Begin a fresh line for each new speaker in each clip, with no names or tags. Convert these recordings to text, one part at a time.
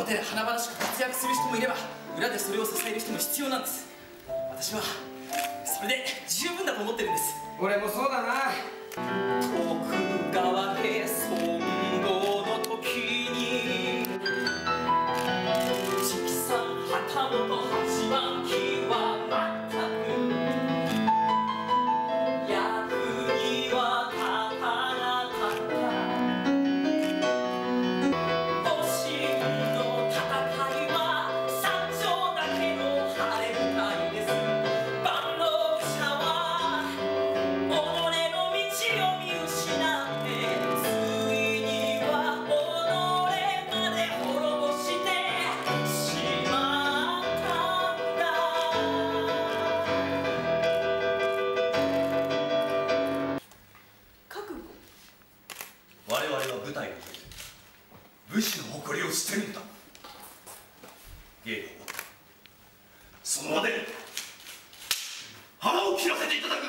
表で華々しく活躍する人もいれば、裏でそれを支える人も必要なんです。私はそれで十分だと思ってるんです。
俺もそうだな。
徳川で存亡の時に直参旗本八番旗は全く役には立たなかった。戊辰の戦いは山頂だけの晴れ舞台です。万能者は己の道を見失って、ついには己まで滅ぼしてしまったんだ。覚悟。
我々は舞台をとって武士の誇りを捨てるんだ。芸が終わったその場で腹を切らせていただく。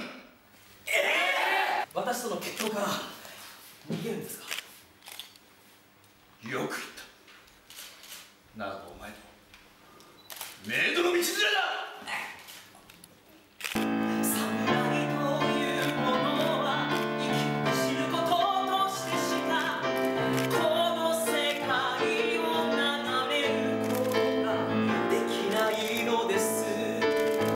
私との決闘から逃げるんですか？
よく言った。ならばお前とメイド